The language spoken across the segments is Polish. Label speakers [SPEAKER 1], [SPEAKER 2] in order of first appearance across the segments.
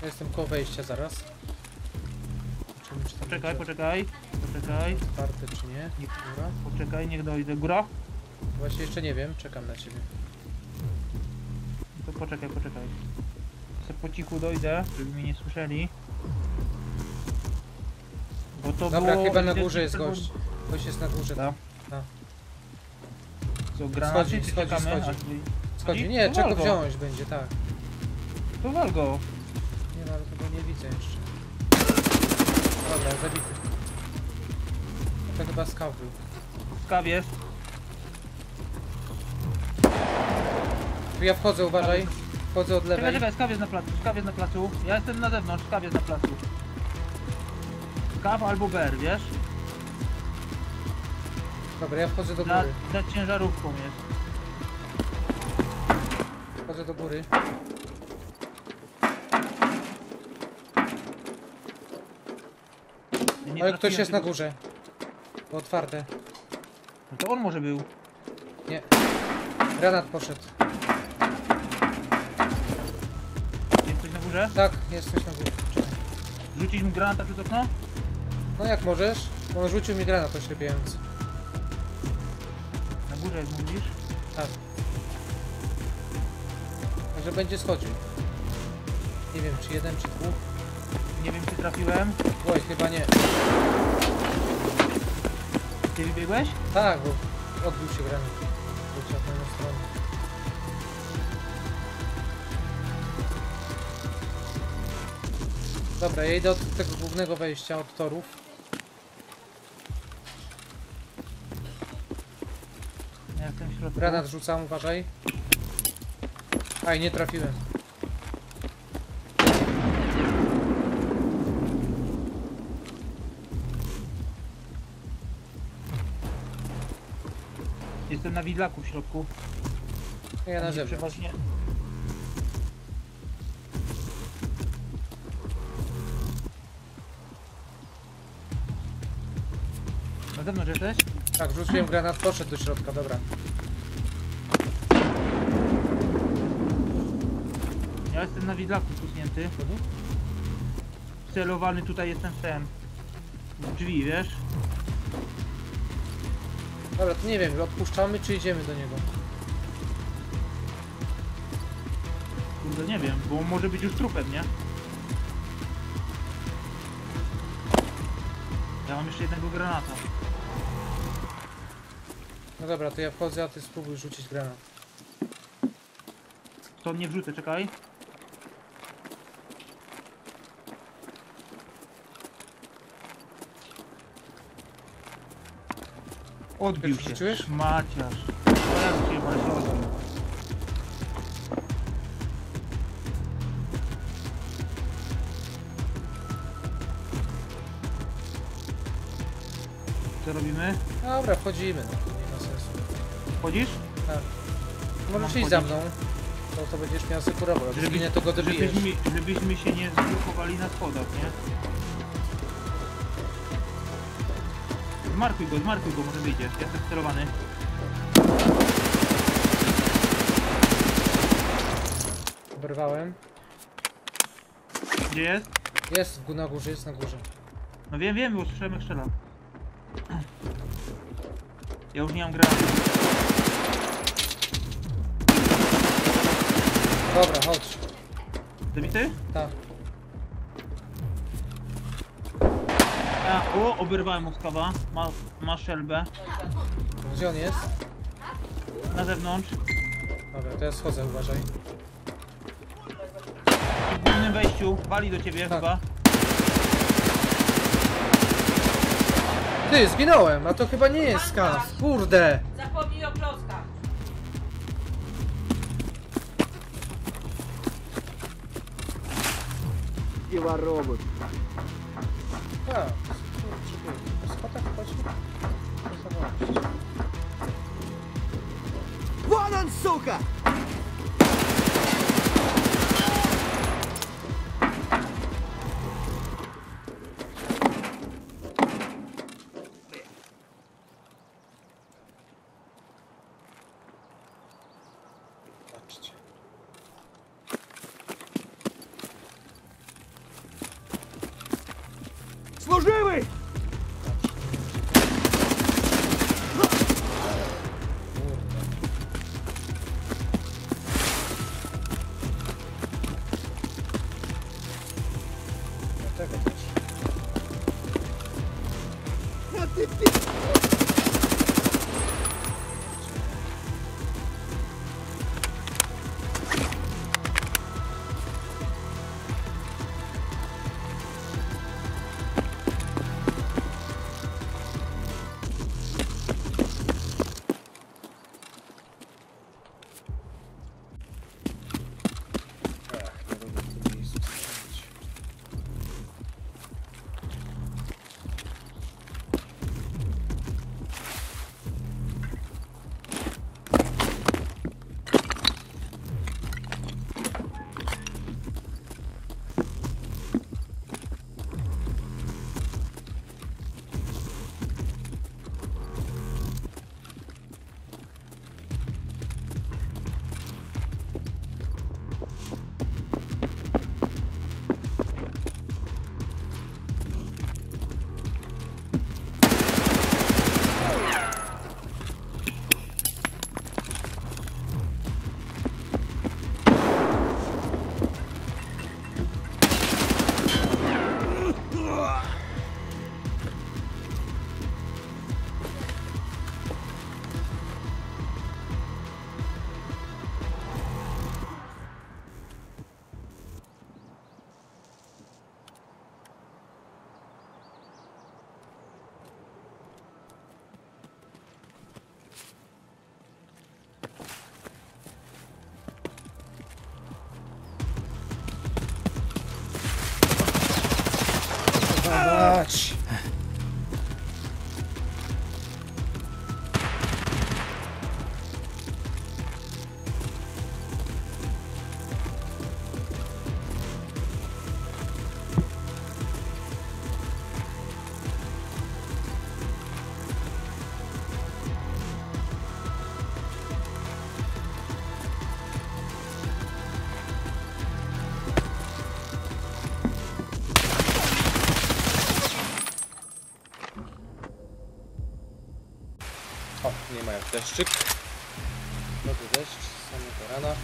[SPEAKER 1] Ja jestem koło wejścia zaraz. Zobaczymy, czy tam
[SPEAKER 2] Poczekaj,
[SPEAKER 1] będzie
[SPEAKER 2] poczekaj.
[SPEAKER 1] otwarte czy nie. Góra.
[SPEAKER 2] Poczekaj, niech dojdę. Góra?
[SPEAKER 1] Właśnie jeszcze nie wiem, czekam na ciebie.
[SPEAKER 2] To poczekaj. Se po cichu dojdę, żeby mnie nie słyszeli. Bo to
[SPEAKER 1] Dobra,
[SPEAKER 2] było...
[SPEAKER 1] chyba na górze jest gość. Gość jest na górze.
[SPEAKER 2] Tak.
[SPEAKER 1] Tak.
[SPEAKER 2] Co, granaty
[SPEAKER 1] Schodzi,
[SPEAKER 2] czy
[SPEAKER 1] schodzi,
[SPEAKER 2] czekamy?
[SPEAKER 1] schodzi.
[SPEAKER 2] aż wy-
[SPEAKER 1] Schodzi.
[SPEAKER 2] No
[SPEAKER 1] Nie,
[SPEAKER 2] to
[SPEAKER 1] czego
[SPEAKER 2] wal go.
[SPEAKER 1] wziąć będzie, tak.
[SPEAKER 2] To wal go.
[SPEAKER 1] Nie no, ale tego nie widzę jeszcze. Dobra, zabity. To chyba skaw był.
[SPEAKER 2] Skaw jest.
[SPEAKER 1] Tu ja wchodzę, uważaj. Wchodzę od lewej.
[SPEAKER 2] Czekaj, skaw jest na placu. Ja jestem na zewnątrz, skaw jest na placu. Skaw albo ber, wiesz?
[SPEAKER 1] Dobra, ja wchodzę do
[SPEAKER 2] Za
[SPEAKER 1] góry.
[SPEAKER 2] ciężarówką jest.
[SPEAKER 1] Wchodzę do góry.
[SPEAKER 2] Ja nie
[SPEAKER 1] Ale ktoś
[SPEAKER 2] trafiłem
[SPEAKER 1] jest na
[SPEAKER 2] tego-
[SPEAKER 1] górze. To otwarte.
[SPEAKER 2] No to on może był.
[SPEAKER 1] Nie. Granat poszedł.
[SPEAKER 2] Jest ktoś na górze?
[SPEAKER 1] Tak, jest coś na górze. Czekaj.
[SPEAKER 2] Rzucić mu granata przez okno?
[SPEAKER 1] No jak możesz? Bo on rzucił mi granat oślepiający.
[SPEAKER 2] Na górze jak mówisz?
[SPEAKER 1] Tak. Także będzie schodził. Nie wiem czy jeden, czy dwóch.
[SPEAKER 2] Nie wiem czy trafiłem.
[SPEAKER 1] Oj, chyba nie.
[SPEAKER 2] Ty wybiegłeś?
[SPEAKER 1] Tak, bo odbił się granat. Wrócił na tę stronę. Dobra, ja idę od tego głównego wejścia, od torów.
[SPEAKER 2] Ja jestem w środku.
[SPEAKER 1] Granat rzucam, uważaj. Aj, nie trafiłem.
[SPEAKER 2] Jestem na widlaku w środku.
[SPEAKER 1] Ja na
[SPEAKER 2] Gdzie
[SPEAKER 1] zewnątrz.
[SPEAKER 2] Przeważnie. Na zewnątrz jesteś?
[SPEAKER 1] Tak, rzuciłem granat, poszedł do środka, dobra.
[SPEAKER 2] Ja jestem na widlaku kusnięty. Celowany tutaj jestem w ten. W drzwi, wiesz?
[SPEAKER 1] Dobra, to nie wiem, odpuszczamy czy idziemy do niego?
[SPEAKER 2] Kurde, nie wiem, bo on może być już trupem, nie? Ja mam jeszcze jednego granata.
[SPEAKER 1] No dobra, to ja wchodzę, a ty spróbuj rzucić granat.
[SPEAKER 2] To nie wrzucę, czekaj. Odbił
[SPEAKER 1] Już
[SPEAKER 2] się.
[SPEAKER 1] wrzuciłeś?
[SPEAKER 2] Maciarz. O, jak się właśnie odbił. Co robimy?
[SPEAKER 1] Dobra, wchodzimy, no, nie ma sensu.
[SPEAKER 2] Wchodzisz?
[SPEAKER 1] Tak. Możesz
[SPEAKER 2] Mam
[SPEAKER 1] iść za
[SPEAKER 2] wchodzić.
[SPEAKER 1] mną. To będziesz miał sekurowo, jak zginie to go dobijesz.
[SPEAKER 2] żebyśmy się nie zblokowali na schodach, nie? Zmarkuj go, może wyjdzie. Ja jestem sterowany.
[SPEAKER 1] Oberwałem.
[SPEAKER 2] Gdzie jest?
[SPEAKER 1] Jest na górze, jest na górze.
[SPEAKER 2] No wiem, bo słyszałem jak strzela. Ja już nie mam granatu.
[SPEAKER 1] Dobra, chodź.
[SPEAKER 2] Zabity?
[SPEAKER 1] Tak.
[SPEAKER 2] Oberwałem Moskawa. Ma szelbę.
[SPEAKER 1] Gdzie on jest?
[SPEAKER 2] Na zewnątrz.
[SPEAKER 1] Dobra, to ja schodzę, uważaj.
[SPEAKER 2] W głównym wejściu. Wali do ciebie
[SPEAKER 1] Tak.
[SPEAKER 2] chyba.
[SPEAKER 1] Ty, zginąłem, a to chyba nie jest skaw. Kurde.
[SPEAKER 3] Zapomnij o klockach.
[SPEAKER 4] Chyba robot.
[SPEAKER 1] Tak. Po schodach chodzi? To zawołać.
[SPEAKER 4] Вон он, сука!
[SPEAKER 1] Patrzcie.
[SPEAKER 4] Служивый!
[SPEAKER 1] Dlatego też.
[SPEAKER 4] А ты пи***!
[SPEAKER 1] Ach, nie lubię w tym miejscu stanąć. Mać! O, nie ma jak deszczyk. Dobry deszcz, z samego rana.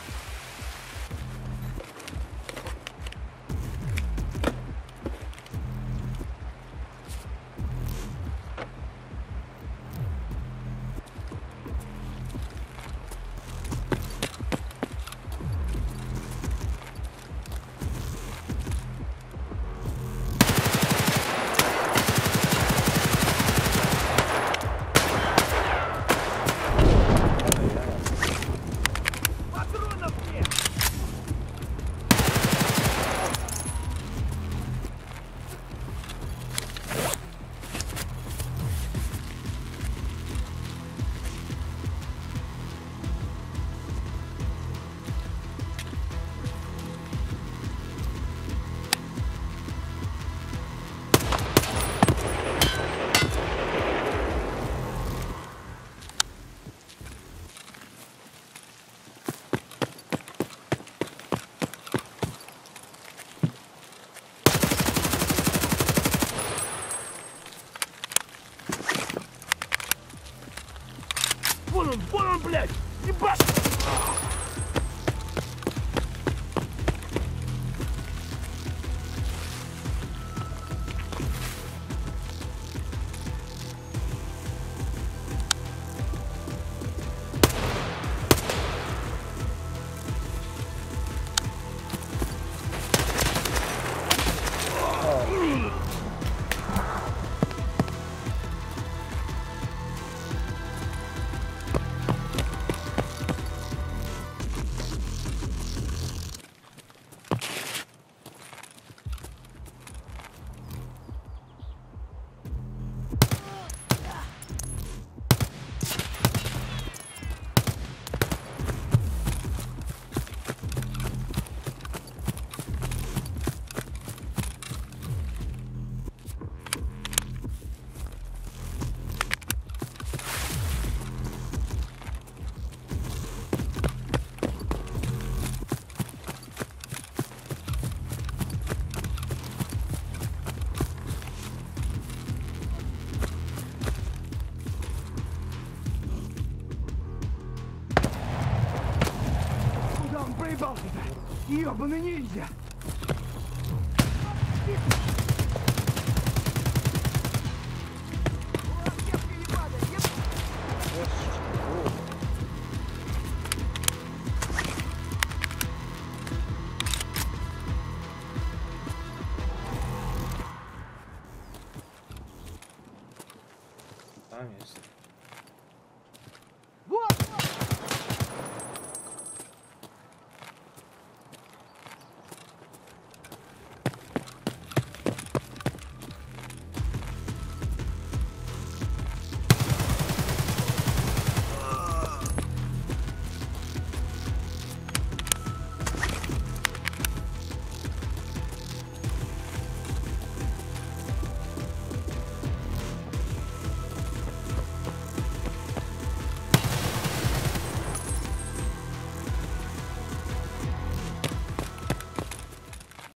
[SPEAKER 4] Патронов нет! Вон он, блядь! Ебать! Ебал тебя! Ебаный ниндзя!